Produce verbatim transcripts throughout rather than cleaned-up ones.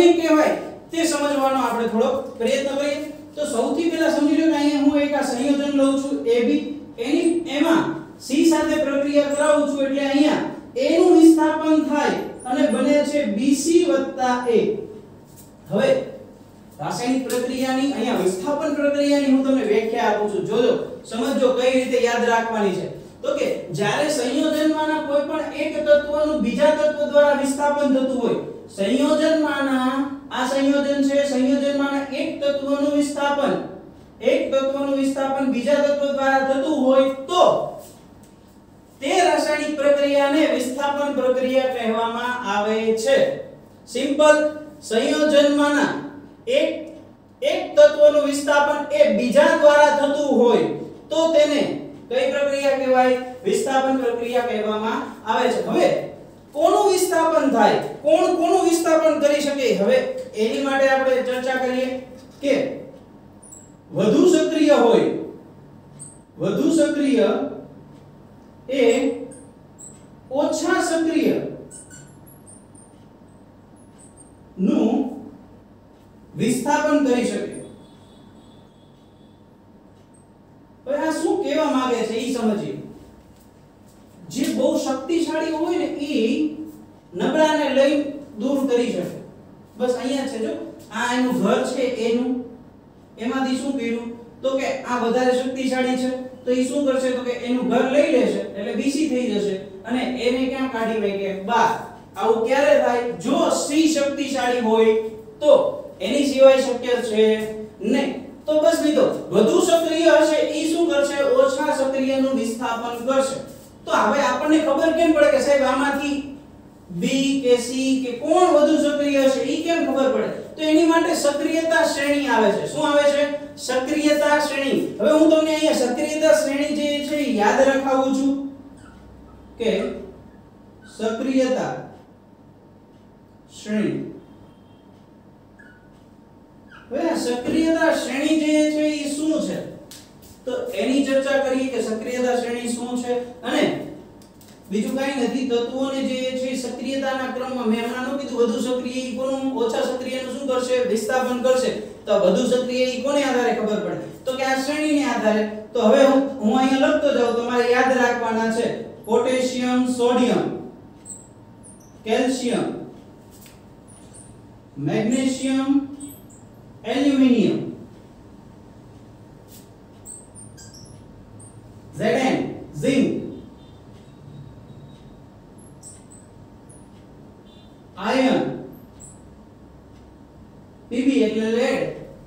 કોને કહેવાય તે સમજવાનો આપણે થોડો પ્રયત્ન કરીએ. તો સૌથી પહેલા સમજી લો કે અહીંયા હું એક આ સંયોજન લઉં છું A B, એની એમાં C સાથે પ્રક્રિયા કરાવું છું એટલે અહીંયા A નું વિસ્થાપન થાય અને બને છે B C A. હવે રાસાયણિક પ્રક્રિયાની અહીંયા વિસ્થાપન પ્રક્રિયાની હું તમને વ્યાખ્યા આપું છું. જોજો સમજો કઈ રીતે યાદ રાખવાની છે. તો કે જ્યારે સંયોજનમાંના કોઈ પણ એક તત્વનું બીજા તત્વ દ્વારા વિસ્થાપન થતું હોય, સંયોજનમાંના આ સંયોજન છે, સંયોજનમાંના એક તત્વનું વિસ્થાપન એક તત્વનું વિસ્થાપન બીજા તત્વ દ્વારા થતું હોય તો તે રાસાયણિક પ્રક્રિયાને વિસ્થાપન પ્રક્રિયા કહેવામાં આવે છે. સિમ્પલ, સંયોજનમાંના એક એક તત્વનું વિસ્થાપન એ બીજા દ્વારા થતું હોય તો તેને કઈ પ્રક્રિયા કહેવાય? વિસ્થાપન પ્રક્રિયા કહેવામાં આવે છે. હવે કોનું વિસ્થાપન થાય, કોણ કોનું વિસ્થાપન કરી શકે? હવે એની માટે આપણે ચર્ચા કરીએ કે વધુ સક્રિય હોય, વધુ સક્રિય એ ઓછા સક્રિય નું વિસ્થાપન કરી શકે. હવે આ શું કહેવા માંગે છે એ સમજીએ. જે બહુ શક્તિશાળી હોય ને એ નબળાને લઈ દૂર કરી શકે. બસ અહીંયા છે, જો આ એનું ઘર છે, એનું એમાંથી શું કર્યું તો કે આ વધારે શક્તિશાળી છે તો એ શું કરશે તો કે એનું ઘર લઈ લેશે એટલે બીસી થઈ જશે અને એને ક્યાં કાઢી મૂકે? બહાર. આવું ક્યારે થાય? જો સી શક્તિશાળી હોય તો, એની સિવાય શક્ય છે નહીં. તો બસ મિત્રો, વધુ સક્રિય હશે એ શું કરશે? ઓછા સક્રિયનું વિસ્થાપન કરશે. તો હવે આપણને ખબર કેમ પડે કે સાહેબ આમાંથી B કે C કે કોણ વધુ સક્રિય હશે એ કેમ ખબર પડે? તો એની માટે સક્રિયતા શ્રેણી આવે છે. શું આવે છે? સક્રિયતા શ્રેણી. હવે હું તમને અહીંયા સક્રિયતા શ્રેણી જે છે એ યાદ રખાવું છું કે સક્રિયતા શ્રેણી. હવે આ સક્રિયતા શ્રેણી જે છે એ શું છે તો એની ચર્ચા કરીએ કે સક્રિયતા શ્રેણી શું છે. અને બીજું કાઈ નથી, તત્વોને જે છે સક્રિયતાના ક્રમમાં મેં હમણાં નું કીધું વધુ સક્રિય ઈ કોનું ઓછા સક્રિયનું શું કરશે? વિસ્થાપન કરશે. તો વધુ સક્રિય ઈ કોને આધારે ખબર પડે તો કે આ શ્રેણીને આધારે. તો હવે હું હું અહીંયા લખતો જાઉં, તમારે યાદ રાખવાના છે. Potassium, sodium, calcium, magnesium, aluminium, Zn, zinc, iron, Pb એટલે lead.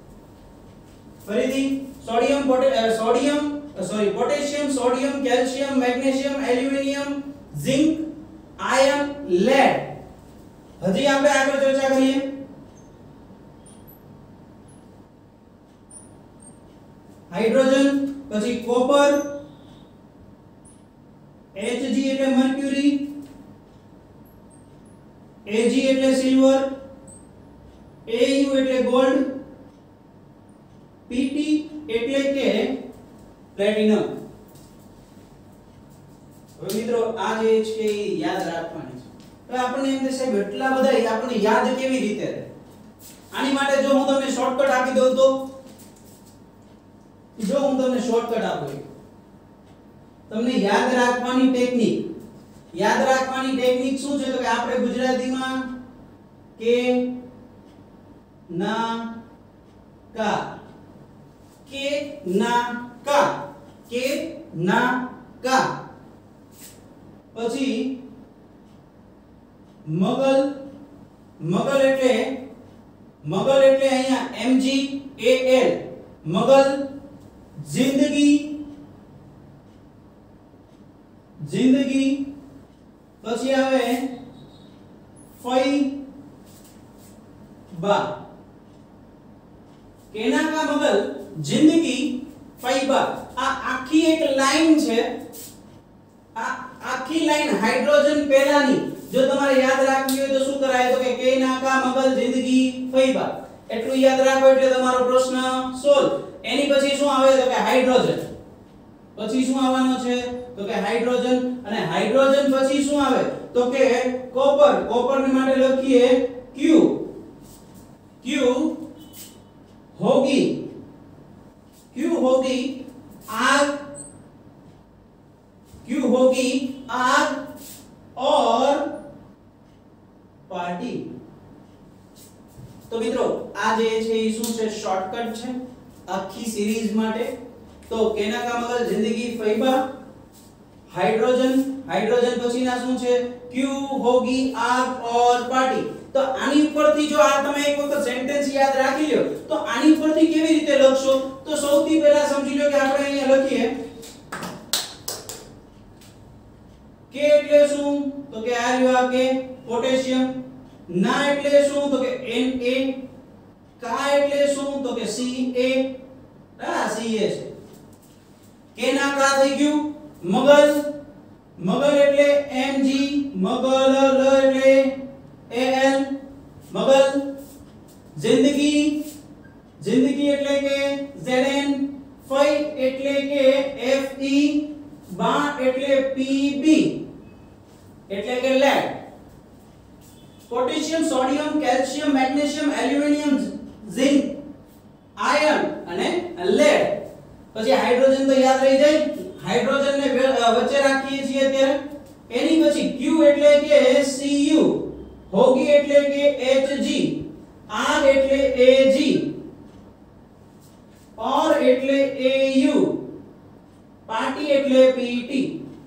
ફરીથી sodium, sodium sorry potassium, sodium, calcium, magnesium, aluminium, zinc, iron, lead. હજી આપણે આગળ ચર્ચા કરીએ. હાઇડ્રોજન, પછી કોપર, Hg એટલે મર્ક્યુરી, Ag એટલે સિલ્વર, Au એટલે ગોલ્ડ, Pt એટલે કે પ્લેટિનમ. હવે મિત્રો આ જે છે એ યાદ રાખવાની છે. હવે આપણને એમ થશે સાહેબ એટલા બધા આપણને યાદ કેવી રીતે રહે? આની માટે જો હું તમને શોર્ટકટ આપી દઉં તો, જો હું તમને શોર્ટકટ આપું, તમને યાદ રાખવાની ટેકનિક, યાદ રાખવાની ટેકનિક શું છે તો કે આપણે ગુજરાતીમાં કે ના કા, કે ના કા, કે ના કા, પછી મગલ, મગલ એટલે મગલ એટલે અહીંયા M G A L, મગલ, જિંદગી, જિંદગી, પછી આવે ફઈ બા. કેના કા મગલ, જિંદગી, ફઈબા. આ આખી એક લાઈન છે. આ આખી લાઈન હાઇડ્રોજન પહેલાની જો તમારે યાદ રાખવી હોય તો શું કરાય તો કે કેના કા મગલ, જિંદગી, ફઈબા. એટલું યાદ રાખો એટલે તમારો પ્રશ્ન સોલ્વ. એની પછી શું આવે તો કે હાઇડ્રોજન. પછી શું આવવાનો છે તો કે હાઇડ્રોજન. અને હાઇડ્રોજન પછી શું આવે તો કે કોપર. કોપર ને માટે લખીએ Q. होगी Q होगी आग Q होगी आग और पार्टी। तो मित्रों आ जे છે ઈ શું છે શોર્ટકટ છે આખી સિરીઝ માટે। તો કેના કા મગર જિંદગી ફૈબા हाइड्रोजन हाइड्रोजन पछीना શું છે Q होगी आग और पार्टी। तो આની ઉપરથી જો આ તમે એક વખત સેન્ટેન્સ યાદ રાખી લ્યો તો આની ઉપરથી કેવી રીતે લખશો તો સૌથી પહેલા સમજી લો કે આપણે અહીંયા લખીએ K એટલે શું તો કે આ રહ્યો આ કે પોટેશિયમ, ના એટલે શું તો કે Na, કા એટલે શું તો કે Ca, આ Ca છે, કે ના કા થઈ ગયું મગજ, મગજ એટલે Mg, મગલ લ એટલે Al, મગલ, જિંદગી, જિંદગી એટલે કે Zn, ફઈ એટલે કે Fe, બા એટલે Pb એટલે કે lead, potassium, sodium, calcium, magnesium, aluminium, zinc, iron અને લેડ। પછી હાઇડ્રોજન તો યાદ રહી જાય, હાઇડ્રોજન ને વચ્ચે રાખીએ છીએ અત્યારે। એની પછી Q એટલે કે Cu, હોગી એટલે કે Hg, આગ એટલે Ag, और એટલે Au, પાર્ટી એટલે Pt।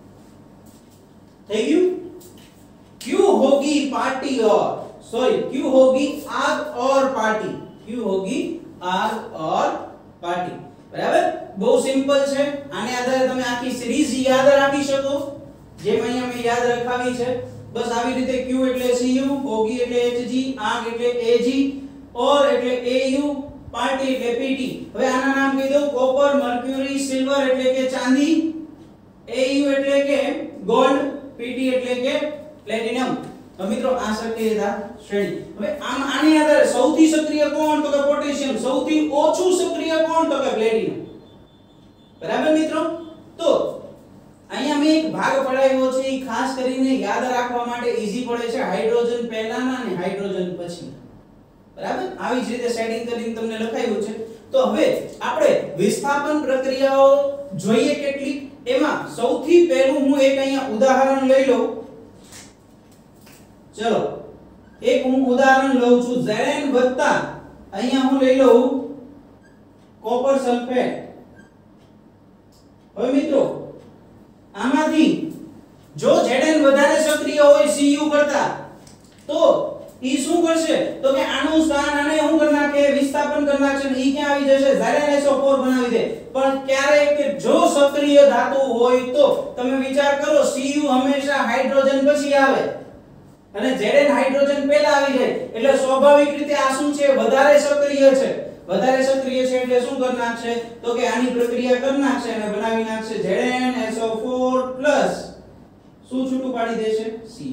થઈ ગયું। Q होगी पार्टी और सॉरी Q होगी आग और पार्टी, Q होगी आग और पार्टी। बराबर બહુ સિમ્પલ છે। આને આધારે તમે આખી સિરીઝ યાદ રાખી શકો જેમ અહીંયા મેં યાદ રખાવી છે। બસ આવી રીતે Q એટલે Cu, હોગી એટલે Hg, આગ એટલે Ag, और એટલે Au, પાર્ટી એટલે Pt। હવે આના નામ કહી દઉં કોપર, મર્ક્યુરી, સિલ્વર એટલે કે ચાંદી, Au એટલે કે ગોલ્ડ, Pt એટલે કે પ્લેટિનમ। તો મિત્રો આ સક્રિયતા શ્રેણી। હવે આમ આની આધારે સૌથી સક્રિય કોણ તો કે પોટેશિયમ, સૌથી ઓછું સક્રિય કોણ તો કે પ્લેટિનમ। બરાબર મિત્રો। તો અહીંયા મેં એક ભાગ પડાવ્યો છે એ ખાસ કરીને યાદ રાખવા માટે ઈઝી પડે છે, હાઇડ્રોજન પહેલાના અને હાઇડ્રોજન પછીના। બરાબર આવી જ રીતે સેટિંગ કરીને તમને લખાયું છે। તો હવે આપણે વિસ્થાપન પ્રક્રિયાઓ જોઈએ કેટલી। એમાં સૌથી પહેલું હું એક અહીંયા ઉદાહરણ લઈ લઉં। चलो एक હું ઉદાહરણ લઉં છું Zn વત્તા અહીંયા હું લઈ લઉં કોપર સલ્ફેટ। હવે મિત્રો આમાંથી જો Zn વધારે સક્રિય હોય Cu કરતા તો ઈ શું કરશે તો કે આનું સ્થાન આને હું કરી નાખે વિસ્થાપન કરી નાખશે, ઈ ક્યાં આવી જશે Zn S O four બનાવી દે। પણ ક્યારે કે જો સક્રિય ધાતુ હોય તો તમે વિચાર કરો Cu હંમેશા હાઇડ્રોજન પછી આવે અને Zn હાઇડ્રોજન પહેલા આવી જાય એટલે સ્વાભાવિક રીતે આ શું છે વધારે સક્રિય છે, વધારે સક્રિય છે એટલે શું કરી નાખશે તો કે આની પ્રક્રિયા કરી નાખશે અને બનાવી નાખશે Zn S O four plus શું છૂટું પાડી દેશે Cu।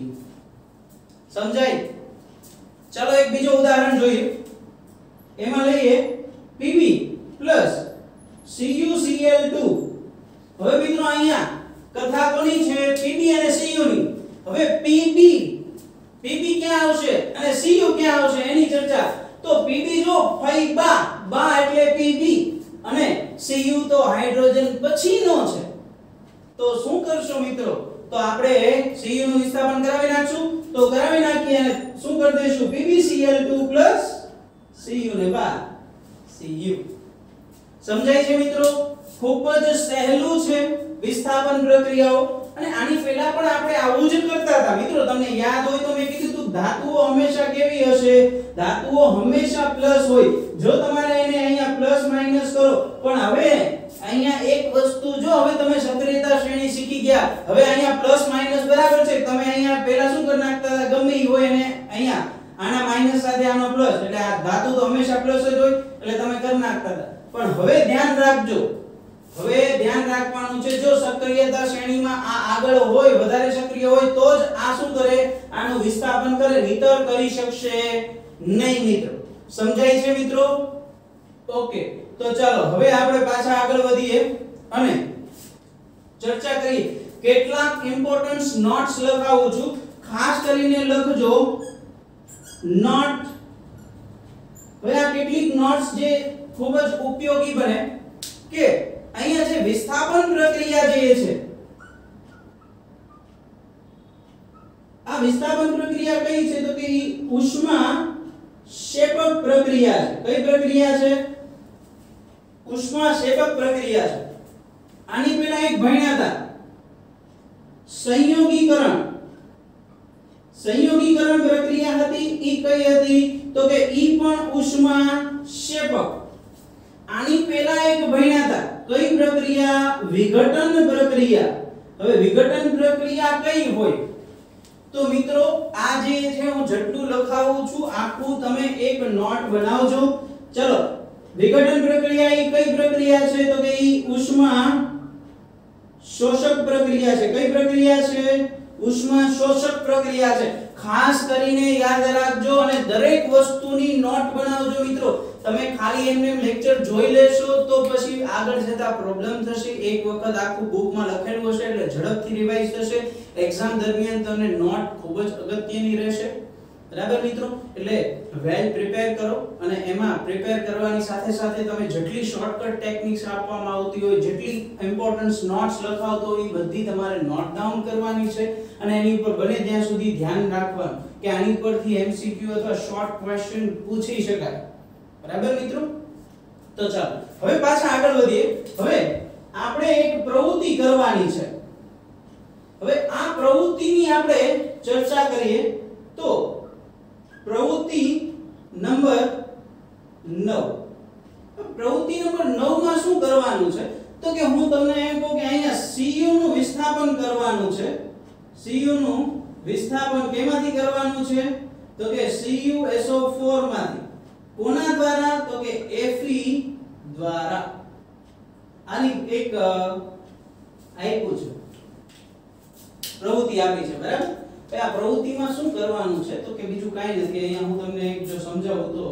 સમજાય। ચાલો એક બીજો ઉદાહરણ જોઈએ। એમાં લઈએ Pb plus Cu C l two। હવે મિત્રો અહીંયા કથા કોની છે Pb અને Cu ની। હવે Pb Pb ક્યાં આવશે અને Cu ક્યાં આવશે એની ચર્ચા। તો Pb જો ફાઈ બા બા એટલે Pb અને Cu તો હાઇડ્રોજન પછીનો છે। તો શું કરશો મિત્રો તો આપણે Cu નું વિસ્થાપન કરાવી નાખશું। તો કરાવી નાખીએ અને શું કરી દઈશું Pb C l two plus Cu ને બા Cu। સમજાય છે મિત્રો। ખૂબ જ સહેલું છે વિસ્થાપન પ્રક્રિયાઓ અને આની પહેલા પણ આપણે આવું જ કરતા હતા મિત્રો। તમને યાદ હોય તો મેં કીધું હતું ધાતુઓ હંમેશા કેવી હશે ધાતુઓ હંમેશા પ્લસ હોય। જો તમારે એને અહીંયા પ્લસ માઈનસ કરો પણ હવે અહીંયા એક વસ્તુ જો હવે તમે સક્રિયતા શ્રેણી શીખી ગયા। હવે અહીંયા પ્લસ માઈનસ બરાબર છે, તમે અહીંયા પહેલા શું કરી નાખતા હતા ગમે ઈ હોય અને અહીંયા આના માઈનસ સાથે આનો પ્લસ એટલે આ ધાતુ તો હંમેશા પ્લસ જ હોય એટલે તમે કરી નાખતા હતા। પણ હવે ધ્યાન રાખજો, હવે ધ્યાન રાખવાનું છે જો સક્રિયતા શ્રેણીમાં આ આગળ હોય વધારે સક્રિય હોય તો જ આ શું કરે આનું વિસ્થાપન કરે, નહીતર કરી શકશે નહીં મિત્રો। સમજાય છે મિત્રો? ઓકે તો ચાલો હવે આપણે પાછા આગળ વધીએ અને ચર્ચા કરીએ। કેટલાક ઇમ્પોર્ટન્સ નોટ્સ લખાવું છું, ખાસ કરીને લખજો નોટ। હવે આ કેટલીક નોટ્સ જે ખૂબ જ ઉપયોગી બને કે અહીંયા જે વિસ્થાપન પ્રક્રિયા જે છે, આ વિસ્થાપન પ્રક્રિયા કઈ છે તો કે ઉષ્મા શેપક પ્રક્રિયા છે. કઈ પ્રક્રિયા છે? ઉષ્મા શેપક પ્રક્રિયા છે. આની પહેલા એક ભણ્યા હતા સંયોગીકરણ. સંયોગીકરણ પ્રક્રિયા હતી, ઈ કઈ હતી તો કે ઈ પણ ઉષ્મા શેપક. આની પહેલા એક ભણ્યા હતા કઈ પ્રક્રિયા? વિઘટન પ્રક્રિયા. હવે વિઘટન પ્રક્રિયા કઈ હોય તો મિત્રો આ જે છે હું જેટલું લખાવું છું આખું તમે એક નોટ બનાવજો. ચલો, વિઘટન પ્રક્રિયા એ કઈ પ્રક્રિયા છે તો કે ઈ ઉષ્મા શોષક પ્રક્રિયા છે. કઈ પ્રક્રિયા છે? ઉષ્મા શોષક પ્રક્રિયા છે. ખાસ કરીને યાદ રાખજો અને દરેક વસ્તુની નોટ બનાવજો મિત્રો. તમે ખાલી એમને લેક્ચર જોઈ લેશો તો પછી આગળ જતા પ્રોબ્લેમ થશે. એક વખત આખું બુકમાં લખેલું હશે એટલે ઝડપથી રિવાઇઝ થશે. એક્ઝામ દરમિયાન તમને નોટ ખૂબ જ અગત્યની રહેશે. બરાબર મિત્રો? એટલે વેલ પ્રિપેર કરો અને એમાં પ્રિપેર કરવાની સાથે સાથે તમે જેટલી શોર્ટકટ ટેકનિક્સ આપવામાં આવતી હોય, જેટલી ઇમ્પોર્ટન્સ નોટ્સ લખાવતો હોય એ બધી તમારે નોટ ડાઉન કરવાની છે અને એની ઉપર બને ત્યાં સુધી ધ્યાન રાખવાનું કે આની પરથી એમસીક્યુ અથવા શોર્ટ ક્વેશ્ચન પૂછી શકાય. બરાબર મિત્રો? તો ચાલો હવે પાછા આગળ વધીએ. હવે આપણે એક પ્રવૃત્તિ કરવાની છે. હવે આ પ્રવૃત્તિની આપણે ચર્ચા કરીએ તો પ્રવૃત્તિ નંબર નવ. પ્રવૃત્તિ નંબર નવ માં શું કરવાનું છે તો કે હું તમને એમ કહું કે અહીંયા Cu નું વિસ્થાપન કરવાનું છે. Cu નું વિસ્થાપન કેમાંથી કરવાનું છે તો કે Cu S O four માંથી. કોના દ્વારા તો કે Fe દ્વારા. આની એક આપ્યું છે પ્રવૃત્તિ આપી છે. બરાબર? તો આ પ્રવૃત્તિમાં શું કરવાનું છે તો કે બીજું કાઈ નથી. અહીંયા હું તમને એક જો સમજાવું તો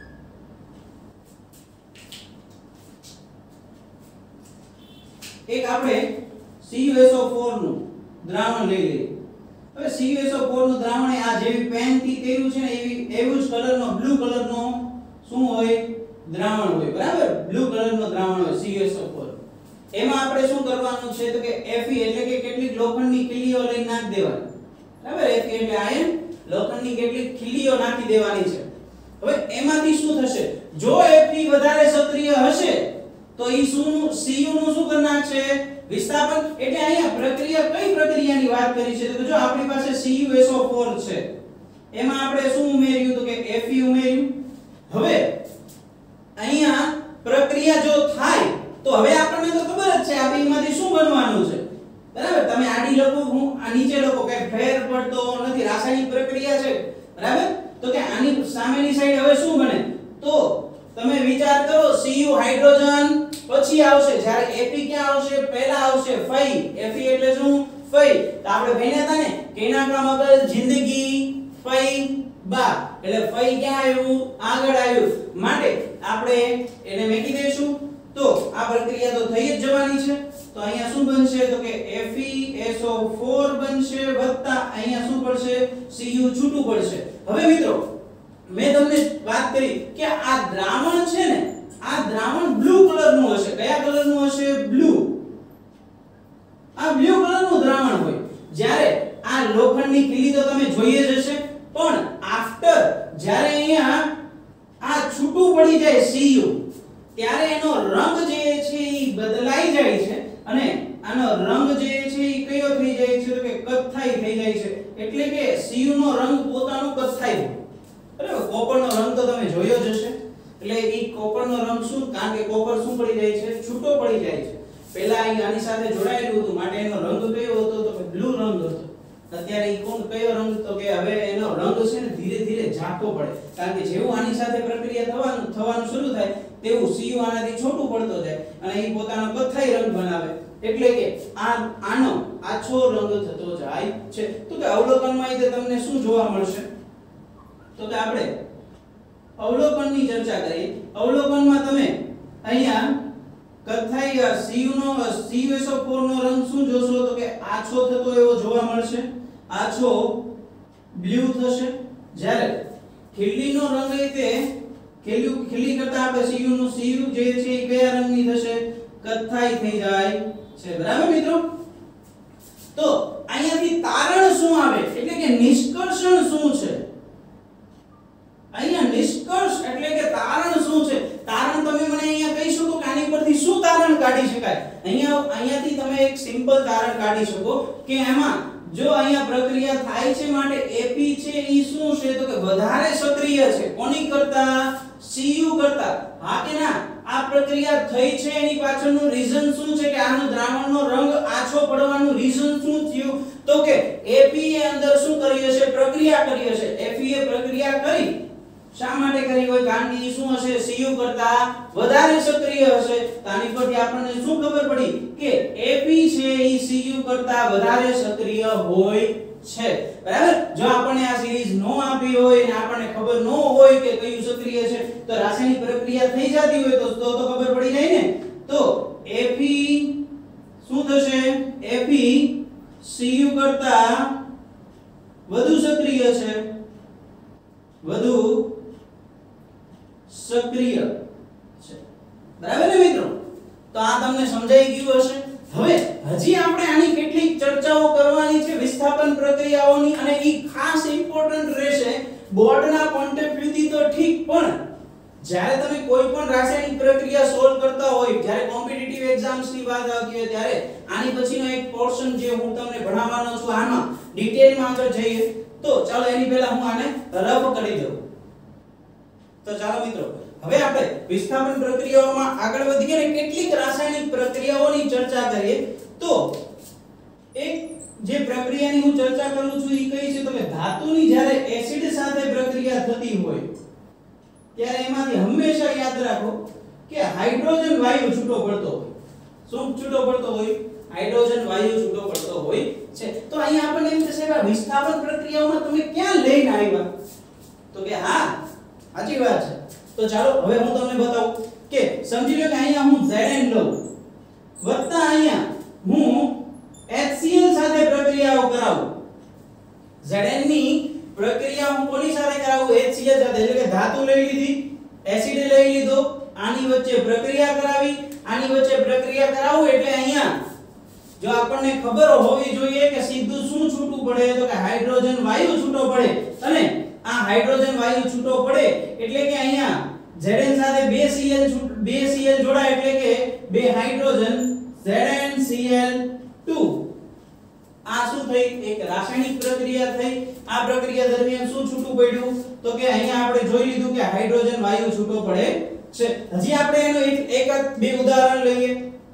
એક આપણે C u S O four નું દ્રાવણ લઈ લઈએ. હવે C u S O four નું દ્રાવણ આ જેવી પેન થી કર્યું છે ને એવી એવું જ કલરનો બ્લુ કલરનો શું હોય? દ્રાવણ હોય. બરાબર? બ્લુ કલરનો દ્રાવણ હોય C u S O four. એમાં આપણે શું કરવાનું છે તો કે Fe એટલે કે કેટલીક લોખંડની ખીલીઓ લઈ નાખ દેવાની. બરાબર? Fe એટલે આયન લોખંડની કેટલીક ખીલીઓ નાખી દેવાની છે. હવે એમાંથી શું થશે? જો Fe વધારે સક્રિય હશે તો ઈ શું Cu નું શું કરી નાખશે? વિસ્થાપન. એટલે અહીંયા પ્રક્રિયા કઈ પ્રક્રિયાની વાત કરી છે તો જો આપણી પાસે C u S O four છે એમાં આપણે શું ઉમેર્યું તો કે Fe ઉમેર્યું. હવે અહીંયા પ્રક્રિયા જો થાય તો હવે આપણને તો ખબર જ છે આ બેમાંથી શું બનવાનું છે. બરાબર? તમે આડી લખો, હું આ નીચે લખો, કઈ ફેર પડતો નથી, રાસાયણિક પ્રક્રિયા છે. બરાબર? તો કે આની સામેની સાઈડ હવે શું બને તો તમે વિચાર કરો Cu હાઇડ્રોજન પછી આવશે, જ્યારે Fe ક્યાં આવશે? પહેલા આવશે ફઈ. Fe એટલે શું? ફઈ. તો આપણે ભણ્યા હતા ને કેના કા મગજ જિંદગી ફઈ બા એટલે ફઈ ક્યાં આવ્યું? આગળ આવ્યું. માટે આપણે એને મેકી દઈશું. તો આ પ્રક્રિયા તો થઈ જ જવાની છે. તો અહીંયા શું બનશે તો કે Fe S O four બનશે વત્તા અહીંયા શું પડશે? Cu છૂટું પડશે. હવે મિત્રો મેં તમને વાત કરી કે આ દ્રાવણ છે ને આ દ્રાવણ બ્લુ કલરનું હશે. કયા કલરનું હશે? બ્લુ. આ બ્લુ કલરનું દ્રાવણ હોય. જ્યારે આ લોખંડની ખીલી તો તમે જોઈએ જ હશે, પણ આફ્ટર જ્યારે અહીંયા આ છૂટું પડી જાય Cu ત્યારે એનો રંગ જે છે ઈ બદલાઈ જાય છે અને આનો રંગ જે છે ઈ કયો થઈ જાય છે તો કે કથ્થાઈ થઈ જાય છે. એટલે કે Cu નો રંગ પોતાનો કથ્થાઈ હોય. બરાબર? કોપરનો રંગ તો તમે જોયો જ હશે. એટલે ઈ કોપરનો રંગ શું? કારણ કે કોપર શું પડી જાય છે? છૂટો પડી જાય છે. પહેલા અહીં આની સાથે જોડાયેલું હતું માટે એનો રંગ કયો હતો તો કે બ્લુ રંગ હતો. અત્યારે ઈ કોણ કયો રંગ તો કે હવે એનો રંગ છે ને ધીરે ધીરે ઝાંખો પડે. કારણ કે જેવું આની સાથે પ્રક્રિયા થવાનું થવાનું શરૂ થાય તેવું Cu આનાથી છોટું પડતો જાય અને ઈ પોતાનો કથ્થાઈ રંગ બનાવે. એટલે કે આ આનો આછો રંગ થતો જાય છે. તો કે અવલોકનમાં ઈ તમને શું જોવા મળશે તો કે આપણે અવલોકનની ચર્ચા કરીએ. અવલોકનમાં તમે અહીંયા કથ્થાઈ Cu નો C u S O four નો રંગ શું જોશો તો કે આછો થતો એવો જોવા મળશે. આછો બ્લુ થશે. જ્યારે ખીલીનો રંગ એ તે ખીલ્યું ખીલી કરતા આપણે Cu નું Cu જે છે એ કયા રંગની થશે કથ્થાઈ થઈ જાય છે બરાબર મિત્રો તો અહીંયાથી તારણ શું આવે એટલે કે નિષ્કર્ષણ શું છે અહીંયા નિષ્કર્ષ એટલે કે તારણ શું છે તારણ તમે મને અહીંયા કહી શકો કે આની પરથી શું તારણ કાઢી શકાય અહીંયા અહીંયાથી તમે એક સિમ્પલ તારણ કાઢી શકો કે એમાં જો અહીંયા પ્રક્રિયા થાય છે માટે Ap છે ઈ શું છે તો કે વધારે સક્રિય છે કોની કરતા Cu કરતા હા કે ના આ પ્રક્રિયા થઈ છે એની પાછળનું રીઝન શું છે કે આનો દ્રાવણનો રંગ આછો પડવાનું રીઝન શું થયું તો કે Ap એ અંદર શું કરી હશે પ્રક્રિયા કરી હશે Fe એ પ્રક્રિયા કરી શા માટે કરી હોય કારણ કે ઈ શું હશે Cu કરતા વધારે સક્રિય હશે તો આની પરથી આપણને શું ખબર પડી કે Ap છે ઈ Cu કરતા વધારે સક્રિય હોય છે બરાબર જો આપણને આ સિરીઝ નો આપી હોય અને આપણને ખબર ન હોય કે કયું સક્રિય છે તો રાસાયણિક પ્રક્રિયા થઈ જતી હોય તો તો તો ખબર પડી જાય ને તો Fe શું થશે Fe Cu કરતા વધુ સક્રિય છે વધુ સક્રિય છે બરાબર ને મિત્રો તો આ તમને સમજાઈ ગયું હશે હવે હજી આપણે આની કેટલીક ચર્ચાઓ કરવાની છે વિસ્થાપન પ્રક્રિયાઓની અને ઈ ખાસ ઇમ્પોર્ટન્ટ રહેશે બોર્ડના પોઈન્ટ ઓફ વ્યૂ થી તો ઠીક પણ જ્યારે તમે કોઈ પણ રાસાયણિક પ્રક્રિયા સોલ્વ કરતા હોય જ્યારે કોમ્પિટિટિવ એક્ઝામ્સ ની વાત આવતી હોય ત્યારે આની પછીનો એક પોર્શન જે હું તમને ભણાવવાનો છું આમાં ડિટેલમાં આગળ જઈએ તો ચાલો એની પહેલા હું આને રફ કરી દઉં તો ચાલો મિત્રો હવે આપણે વિસ્થાપન પ્રક્રિયાઓમાં આગળ વધીએ અને કેટલીક રાસાયણિક પ્રક્રિયાઓની ચર્ચા કરીએ તો એક જે પ્રક્રિયાની હું ચર્ચા કરું છું એ કઈ છે તો કે ધાતુની જ્યારે એસિડ સાથે પ્રક્રિયા થતી હોય ત્યારે એમાંથી હંમેશા યાદ રાખો કે હાઇડ્રોજન વાયુ છૂટો પડતો હોય શું છૂટો પડતો હોય હાઇડ્રોજન વાયુ છૂટો પડતો હોય છે તો અહીંયા આપણને એમ થશે કે વિસ્થાપન પ્રક્રિયાઓમાં તમે ક્યાં લઈને આવ્યા તો કે હા સાચી વાત છે તો ચાલો હવે હું તમને બતાવું કે સમજી લો કે અહીંયા હું Zn લઉં વત્તા અહીંયા હું HCl સાથે પ્રક્રિયાઓ કરાવું Zn ની પ્રક્રિયા હું કોની સાથે કરાવું HCl સાથે એટલે કે ધાતુ લઈ લીધી એસિડ લઈ લીધો આની વચ્ચે પ્રક્રિયા કરાવી આની વચ્ચે પ્રક્રિયા કરાવું એટલે અહીંયા જો આપણને ખબર હોવી જોઈએ કે સીધું શું છૂટું પડે તો કે હાઇડ્રોજન વાયુ છૂટો પડે અને આ હાઇડ્રોજન વાયુ છૂટો પડે એટલે કે અહીંયા Zn સાથે બે Cl બે Cl જોડાય એટલે કે બે હાઇડ્રોજન ZnCl ટુ આ શું થઈ એક રાસાયણિક પ્રક્રિયા થઈ આ પ્રક્રિયા દરમિયાન શું છૂટું પડ્યું તો કે અહીંયા આપણે જોઈ લીધું કે હાઇડ્રોજન વાયુ છૂટો પડે છે હજી આપણે એનો એક એક બે ઉદાહરણ લઈએ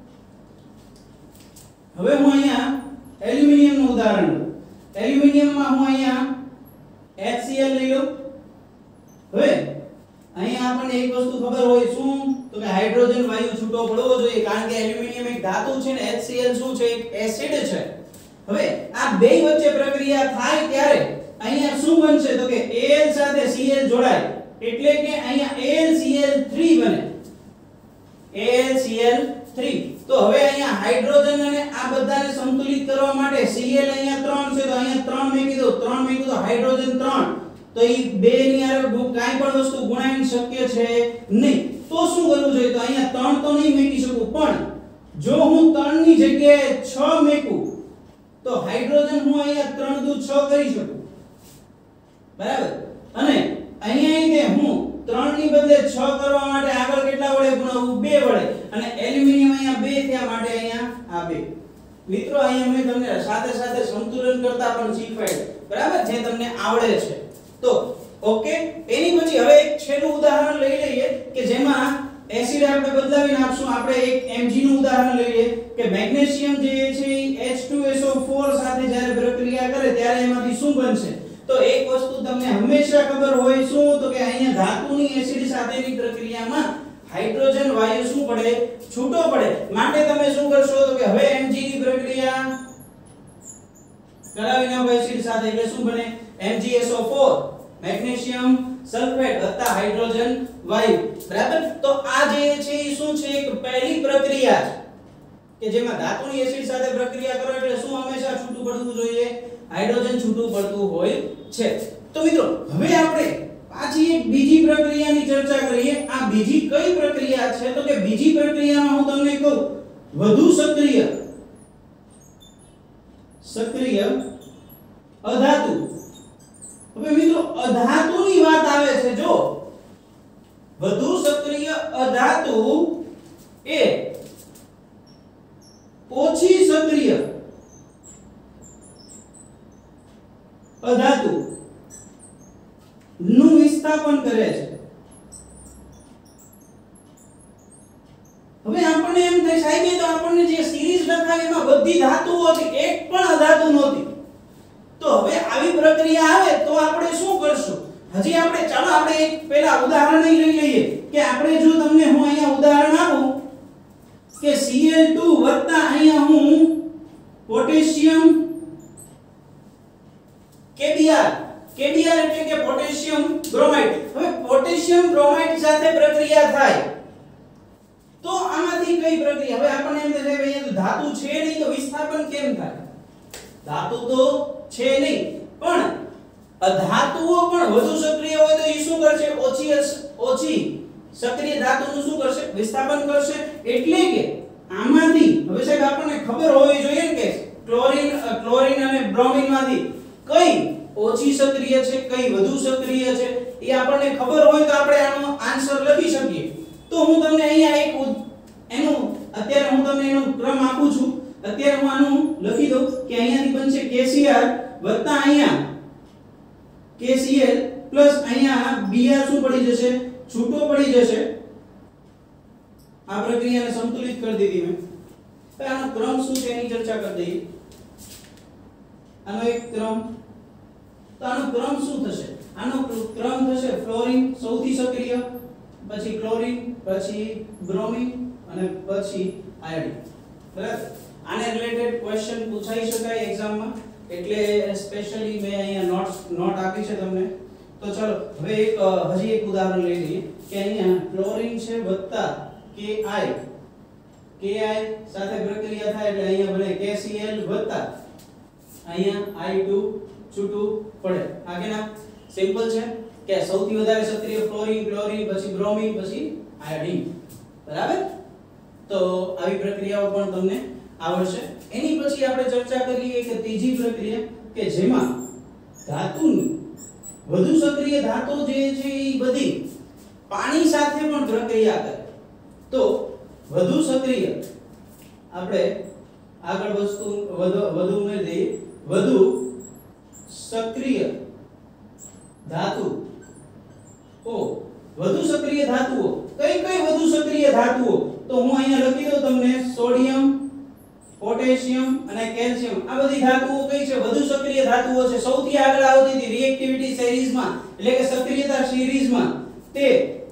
હવે હું અહીંયા એલ્યુમિનિયમ નું ઉદાહરણ લઉં એલ્યુમિનિયમમાં હું અહીંયા HCl લઈ લઉં હવે અહીંયા આપણને એક વસ્તુ ખબર હોય શું તો કે હાઇડ્રોજન વાયુ છૂટો પડવો જોઈએ કારણ કે એલ્યુમિનિયમ એક ધાતુ છે ને HCl શું છે એક એસિડ છે હવે આ બે વચ્ચે પ્રક્રિયા થાય ત્યારે અહીંયા શું બનશે તો કે Al સાથે Cl જોડાય એટલે કે અહીંયા Al C l થ્રી બને Al C l થ્રી તો હવે અહીંયા હાઇડ્રોજન અને આ બધાને સંતુલિત કરવા માટે Cl અહીંયા ત્રણ છે તો અહીંયા ત્રણ મેં કીધું ત્રણ મેં કીધું હાઇડ્રોજન ત્રણ તો ઈ બે ની આરે કાઈ પણ વસ્તુ ગુણાઈને શક્ય છે નહીં તો શું કરવું જોઈએ તો અહીંયા ત્રણ તો નહીં મૂકી શકું પણ જો હું ત્રણ ની જગ્યાએ છ મૂકું તો હાઇડ્રોજન હું અહીંયા ત્રણ દુ છ કરી શકું બરાબર અને અહીંયા કે હું ત્રણ ની બદલે છ કરવા માટે આગળ કેટલા વડે ગુણાવું બે વડે અને એલ્યુમિનિયમ અહીંયા બે થયા માટે અહીંયા આ બે મિત્રો અહીંયા મેં તમને સાથે સાથે સંતુલન કરતા પણ શીખવાડ્યું બરાબર જે તમને આવડે છે તો ઓકે એની પછી હવે એક છેલ્લું ઉદાહરણ લઈ લઈએ કે જેમાં એસિડ આપણે બદલાવી નાખશું આપણે એક Mg નું ઉદાહરણ લઈએ કે મેગ્નેશિયમ જે છે એ H two S O four સાથે જ્યારે પ્રક્રિયા કરે ત્યારે એમાંથી શું બનશે તો એક વસ્તુ તમને હંમેશા ખબર હોય શું તો કે અહીંયા ધાતુની એસિડ સાથેની પ્રક્રિયામાં હાઇડ્રોજન વાયુ શું પડે છૂટો પડે માટે તમે શું કરશો તો કે હવે Mg ની પ્રક્રિયા કરાવી નાખો એસિડ સાથે એટલે શું બને M g S O four magnesium sulphate વત્તા હાઇડ્રોજન વાયુ બરાબર તો આ જે છે એ શું છે એક પહેલી પ્રક્રિયા છે કે જેમાં ધાતુની એસિડ સાથે પ્રક્રિયા કરો એટલે શું હંમેશા છૂટું પડવું જોઈએ હાઇડ્રોજન છૂટું પડતું હોય છે તો મિત્રો હવે આપણે પાછી એક બીજી પ્રક્રિયાની चर्चा करिए आ बीजी कई प्रक्रिया छे तो के बीजी प्रक्रियामां હું તમને કહું વધુ સક્રિય સક્રિય અધાતુ હવે મિત્રો અધાતુની વાત આવે છે જો વધુ સક્રિય અધાતુ એ ઓછી સક્રિય અધાતુ નું વિસ્થાપન કરે છે હવે આપણને એમ થાય સાહેબ તો આપણને જે સિરીઝ લખાવી એમાં બધી ધાતુઓ હતી એક પણ અધાતુ નહોતી તો હવે આવી પ્રક્રિયા આવે તો આપણે શું કરશું હજી આપણે ચાલો આપણે એક પહેલા ઉદાહરણ લઈ લઈએ કે આપણે જો તમને હું અહીંયા ઉદાહરણ આપું કે સી એલ ટુ વત્તા અહીંયા હું પોટેશિયમ કેબીઆર કેબીઆર એટલે કે પોટેશિયમ બ્રોમાઇડ હવે પોટેશિયમ બ્રોમાઇડ સાથે પ્રક્રિયા થાય તો આમાંથી કઈ પ્રક્રિયા હવે આપણને એમ થાય કે અહીંયા તો ધાતુ છે નહીં તો વિસ્થાપન કેમ થાય ધાતુ તો છે નહીં પણ અધાતુઓ પણ વધુ સક્રિય હોય તો એ શું કરશે ઓછી ઓછી સક્રિય ધાતુનું શું કરશે વિસ્થાપન કરશે એટલે કે આમાંથી હવે સાહેબ આપણને ખબર હોવી જોઈએ કે ક્લોરીન ક્લોરીન અને બ્રોમિન માંથી કઈ ઓછી સક્રિય છે કઈ વધુ સક્રિય છે એ આપણને ખબર હોય તો આપણે આનો આન્સર લખી શકીએ તો હું તમને અહીંયા એક એનું અત્યારે હું તમને એનો ક્રમ આપું છું અત્યારે હું આનું લખી દઉં કે અહીંયાથી બનશે કેસીઆર વત્તા અહીંયા કેસીએલ પ્લસ અહીંયા બીઆર શું પડી જશે છૂટો પડી જશે આ પ્રક્રિયાને સંતુલિત કરી દીધી મેં તો આનો ક્રમ શું છે એની ચર્ચા કરી દઈએ આનો એક ક્રમ તો આનો ક્રમ શું થશે આનો ક્રમ થશે ફ્લોરીન સૌથી સક્રિય પછી ક્લોરીન પછી બ્રોમિન અને પછી આયોડિન બરાબર આને રિલેટેડ ક્વેશ્ચન પૂછાઈ શકાય એક્ઝામમાં એટલે સ્પેશિયલી મેં અહીંયા નોટ્સ નોટ આપી છે તમને તો ચલો હવે એક હજી એક ઉદાહરણ લઈ લઈએ કે અહીંયા ક્લોરીન છે વત્તા Ki Ki સાથે પ્રક્રિયા થાય એટલે અહીંયા બને KCl વત્તા અહીંયા I ટુ છૂટું પડે આ કેના સિમ્પલ છે કે સૌથી વધારે સક્રિય ફ્લોરીન ક્લોરીન પછી બ્રોમિન પછી આયોડિન બરાબર તો આવી પ્રક્રિયાઓ પણ તમને આવડશે એની પછી આપણે ચર્ચા કરીએ કે ત્રીજી પ્રક્રિયા કે જેમાં ધાતુની વધુ સક્રિય ધાતુ જે છે એ બધી પાણી સાથે પણ પ્રક્રિયા કરે તો વધુ સક્રિય આપણે આગળ વસ્તુ વધુ વધુ ઉમેરી દઈએ વધુ સક્રિય ધાતુ ઓ વધુ સક્રિય ધાતુઓ કઈ કઈ વધુ સક્રિય ધાતુઓ તો હું અહીંયા લખી દઉં તમને સોડિયમ પોટેશિયમ અને કેલ્શિયમ આ બધી ધાતુઓ કઈ છે વધુ સક્રિય ધાતુઓ છે સૌથી આગળ આવતી હતી રિએક્ટિવિટી સિરીઝમાં એટલે કે સક્રિયતા સિરીઝમાં તે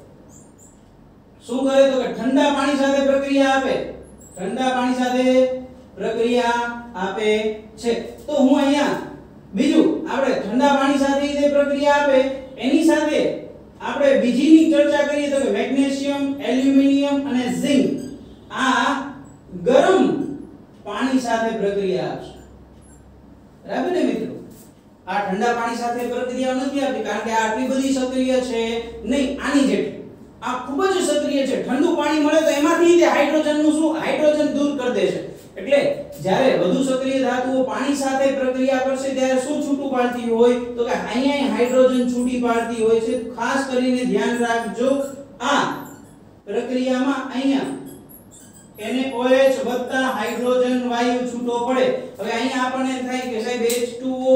શું કરે તો કે ઠંડા પાણી સાથે પ્રક્રિયા આપે ઠંડા પાણી સાથે પ્રક્રિયા આપે છે તો હું અહીંયા બીજું આપણે ઠંડા પાણી સાથે જે પ્રક્રિયા આપે એની સાથે આપણે બીજીની ચર્ચા કરીએ તો કે મેગ્નેશિયમ એલ્યુમિનિયમ અને ઝિંક આ ગરમ પાણી સાથે પ્રક્રિયા આપશે બરાબર ને મિત્રો આ ઠંડા પાણી સાથે પ્રક્રિયા નથી આપતી કારણ કે આ આટલી બધી સક્રિય છે નહીં આની જેટલી આ ખૂબ જ સક્રિય છે ઠંડુ પાણી મળે તો એમાંથી તે હાઇડ્રોજનનું શું હાઇડ્રોજન દૂર કરી દેશે એટલે જ્યારે વધુ સક્રિય ધાતુઓ પાણી સાથે પ્રક્રિયા કરશે ત્યારે શું છૂટું પાડતી હોય તો કે અહીંયા હાઇડ્રોજન છૂટી પાડતી હોય છે ખાસ કરીને ધ્યાન રાખજો આ પ્રક્રિયામાં અહીંયા NaOH વત્તા હાઇડ્રોજન વાયુ છૂટો પડે હવે અહીંયા આપણને થાય કે સાહેબ H ટુ O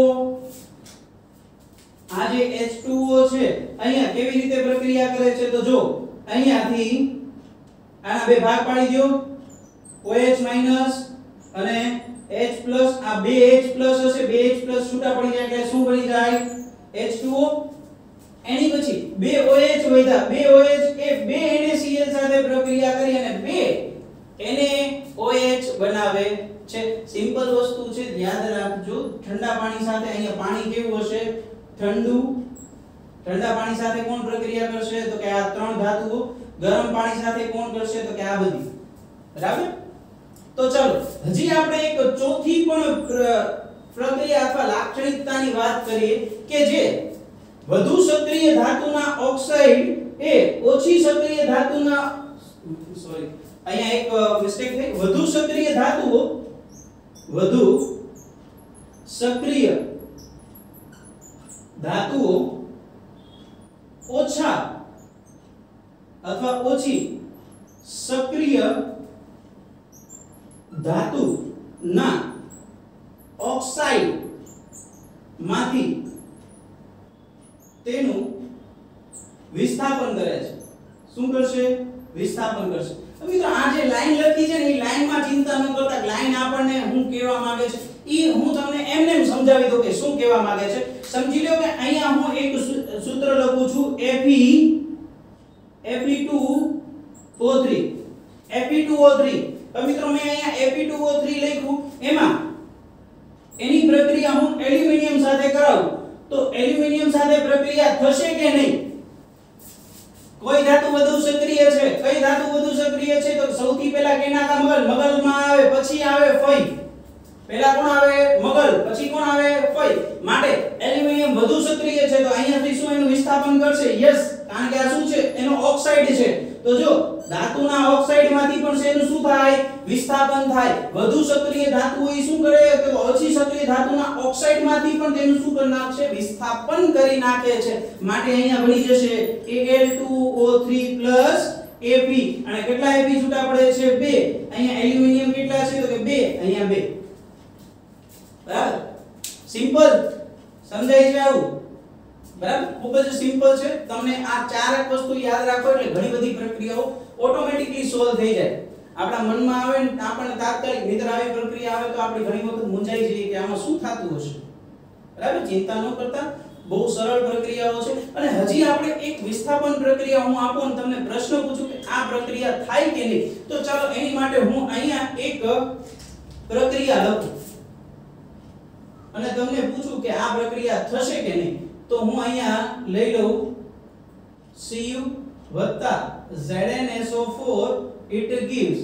આ જે H ટુ O છે અહીંયા કેવી રીતે પ્રક્રિયા કરે છે તો જો અહીંયાથી આના બે ભાગ પાડી દો OH માઈનસ અને H પ્લસ આ બે H પ્લસ હશે બે H પ્લસ છૂટા પડી જાય એટલે શું બની જાય H ટુ O એની પછી બે OH વધ્યા બે OH એ બે NaCl સાથે પ્રક્રિયા કરી અને બે NaOH બનાવે છે સિમ્પલ વસ્તુ છે યાદ રાખજો ઠંડા પાણી સાથે અહીંયા પાણી કેવું હશે ઠંડુ ઠંડા પાણી સાથે કોણ પ્રક્રિયા કરશે તો કે આ ત્રણ ધાતુઓ ગરમ પાણી સાથે કોણ કરશે તો કે આ બધી બરાબર તો ચાલો હજી આપણે એક ચોથી પણ પ્રક્રિયા અથવા લાક્ષણિકતાની વાત કરીએ કે જે વધુ સક્રિય ધાતુના ઓક્સાઇડ એ ઓછી સક્રિય ધાતુના સોરી અહીંયા એક મિસ્ટેક થઈ વધુ સક્રિય ધાતુઓ વધુ સક્રિય ધાતુઓ ઓછા અથવા ઓછી સક્રિય ધાતુ ના ઓક્સાઇડ માંથી તેનું વિસ્થાપન કરે છે શું કરશે વિસ્થાપન કરશે તો મિત્રો આ જે લાઈન લખી છે ને એ લાઈન માં ચિંતા ન કરતા લાઈન આપણને હું કહેવા માંગે છે ઈ હું તમને એમને એમ સમજાવી દઉં કે શું કહેવા માંગે છે સમજી લો કે અહીંયા હું એક સૂત્ર લખું છું Fe Fe two O three Fe two O three તો મિત્રો મેં અહીંયા Fe ટુ O થ્રી લખ્યું એમાં એની પ્રક્રિયા હું એલ્યુમિનિયમ સાથે કરાવું તો એલ્યુમિનિયમ સાથે પ્રક્રિયા થશે કે નહીં કોઈ ધાતુ વધુ સક્રિય છે કઈ ધાતુ વધુ સક્રિય છે તો સૌથી પહેલા કેના કા મગલ મગલમાં આવે પછી આવે ફઈ પહેલા કોણ આવે મગલ પછી કોણ આવે ફઈ માટે એલ્યુમિનિયમ વધુ સક્રિય છે તો અહીંયાથી શું એનું વિસ્થાપન કરશે યસ કારણ કે આ શું છે એનો ઓક્સાઇડ છે તો જો ધાતુના ઓક્સાઇડમાંથી પણ શેનું શું થાય વિસ્થાપન થાય વધુ સક્રિય ધાતુ એ શું કરે તો ઓછી સક્રિય ધાતુના ઓક્સાઇડમાંથી પણ તેનું શું કરી નાખશે વિસ્થાપન કરી નાખે છે માટે અહીંયા બની જશે A L two O three Fe અને કેટલા Fe છૂટા પડે છે બે અહીંયા એલ્યુમિનિયમ કેટલા છે તો કે બે અહીંયા બે બરાબર સિમ્પલ સમજાય છે આવું બરાબર ખૂબ જ સિમ્પલ છે તમને આ ચાર એક વસ્તુ યાદ રાખો એટલે ઘણી બધી પ્રક્રિયાઓ ઓટોમેટિકલી સોલ્વ થઈ જાય આપણા મનમાં આવે ને આપણને તાત્કાલિક નિદ્ર આવી પ્રક્રિયા આવે તો આપણે ઘણી વખત મૂંઝાઈ જઈએ કે આમાં શું થતું હશે બરાબર ચિંતા ન કરતા બહુ સરળ પ્રક્રિયાઓ છે અને હજી આપણે એક વિસ્થાપન પ્રક્રિયા હું આપું અને તમને પ્રશ્ન પૂછું કે આ પ્રક્રિયા થાય કે નહીં તો ચાલો એની માટે હું અહીંયા એક પ્રક્રિયા લખું અને તમને પૂછું કે આ પ્રક્રિયા થશે કે નહીં તો હું અહીંયા લઈ લઉં Cu Z n S O four it gives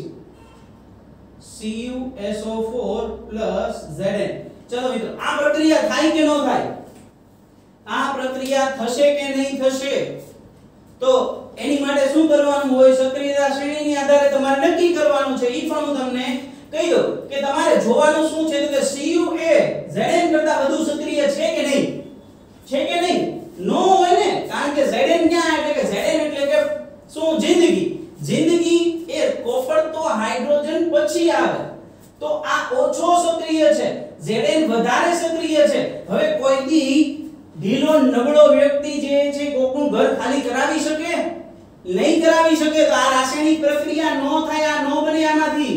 C u S O four plus Zn ચલો મિત્રો આ પ્રક્રિયા થાય કે ન થાય આ પ્રક્રિયા થશે કે નહીં થશે તો એની માટે શું કરવાનું હોય સક્રિયતા શ્રેણીની આધારે તમારે નક્કી કરવાનું છે ઈ પણ હું તમને કહી દઉં કે તમારે જોવાનું શું છે તો કે Cu એ Zn કરતા વધુ સક્રિય છે કે નહીં છે કે નહીં નો હોય ને કારણ કે Zn ક્યાં એટલે કે Zn એટલે કે શું જિંદગી જિંદગી એ કોપર તો હાઇડ્રોજન પછી આવે તો આ ઓછો સક્રિય છે Zn વધારે સક્રિય છે હવે કોઈ દી ઢીલો નબળો વ્યક્તિ જે છે કોકનું ઘર ખાલી કરાવી શકે નહીં કરાવી શકે તો આ રાસાયણિક પ્રક્રિયા નો થાય આ નો બને આમાંથી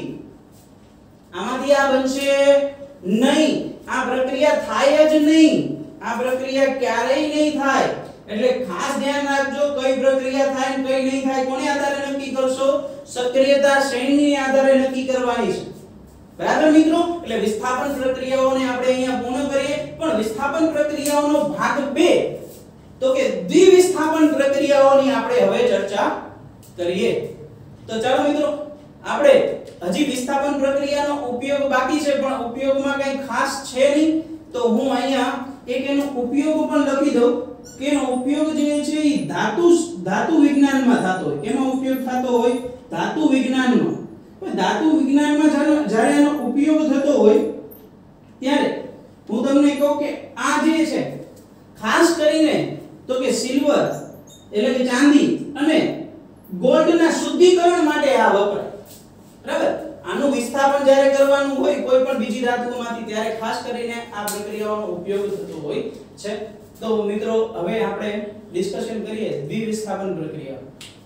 આમાંથી આ બનશે નહીં આ પ્રક્રિયા થાય જ નહીં આ પ્રક્રિયા ક્યારેય નહીં થાય એટલે ખાસ ધ્યાન રાખજો કઈ પ્રક્રિયા થાય ને કઈ નહીં થાય કોને આધારે નક્કી કરશો સક્રિયતા શ્રેણીને આધારે નક્કી કરવાની છે બરાબર મિત્રો એટલે વિસ્થાપન પ્રક્રિયાઓને આપણે અહીંયા પૂર્ણ કરીએ પણ વિસ્થાપન પ્રક્રિયાઓનો ભાગ બે તો કે દ્વિવિસ્થાપન પ્રક્રિયાઓની આપણે હવે ચર્ચા કરીએ તો ચાલો મિત્રો આપણે હજી વિસ્થાપન પ્રક્રિયાનો ઉપયોગ બાકી છે પણ ઉપયોગમાં કંઈ ખાસ છે નહીં તો હું અહીંયા એક એનો ઉપયોગ પણ લખી દઉં કે એનો ઉપયોગ જે છે એ ધાતુ ધાતુ વિજ્ઞાનમાં થતો હોય એનો ઉપયોગ થતો હોય ધાતુ વિજ્ઞાનમાં ધાતુ વિજ્ઞાનમાં જ્યારે એનો ઉપયોગ થતો હોય ત્યારે હું તમને કહું કે આ જે છે ખાસ કરીને તો કે સિલ્વર એટલે કે ચાંદી અને ગોલ્ડના શુદ્ધિકરણ માટે આ વપરાય બરાબર આનું વિસ્થાપન જ્યારે કરવાનું હોય કોઈ પણ બીજી ધાતુઓમાંથી ત્યારે ખાસ કરીને આ પ્રક્રિયાઓનો ઉપયોગ થતો હોય છે તો મિત્રો હવે આપણે ડિસ્કશન કરીએ દ્વિવિસ્થાપન પ્રક્રિયા